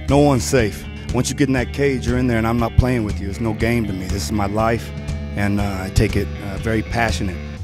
No one's safe. Once you get in that cage, you're in there, and I'm not playing with you. It's no game to me. This is my life, and I take it very passionate.